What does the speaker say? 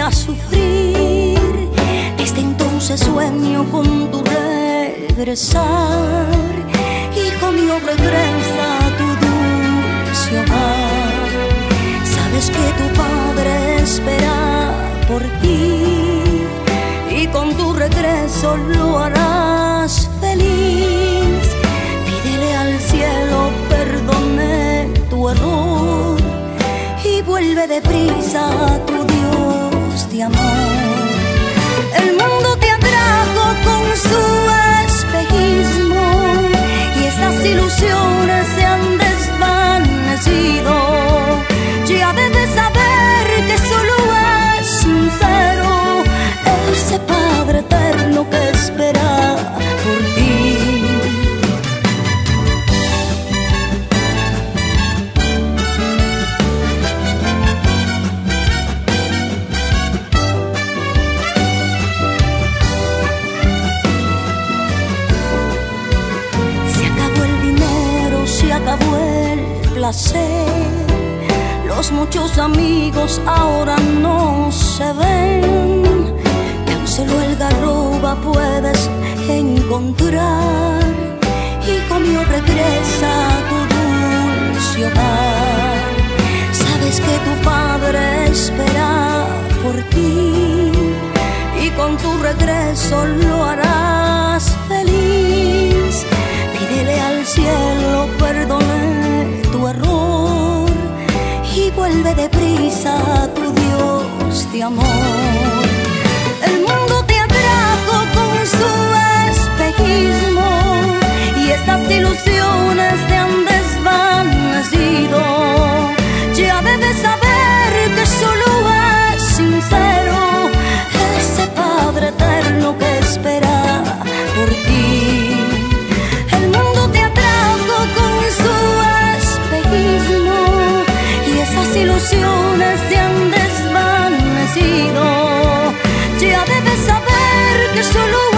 a sufrir. Desde entonces sueño con tu regresar. Hijo mío, regresa a tu dulce hogar. Sabes que tu padre espera por ti, y con tu regreso lo harás feliz. Pídele al cielo perdone tu error y vuelve deprisa a tu Dios de amor. El mundo te atrajo con su espejismo y esas ilusiones se han desvanecido. Ya debes saber que solo es sincero ese Padre eterno que espera por ti. Se acabó el dinero, se acabó el placer. Los muchos amigos ahora no se ven. Tan solo el garroba puedes encontrar. Hijo mío, regresa a tu dulce hogar. Sabes que tu padre espera por ti, y con tu regreso lo harás feliz. Pídele al cielo perdone tu error y vuelve deprisa a tu Dios de amor. El mundo te atrajo con su espejismo y estas ilusiones te han desvanecido. Ya debes saber que solo es sincero ese Padre eterno que espera por ti. El mundo te atrajo con su espejismo y esas ilusiones se han desvanecido. Ya debes saber que solo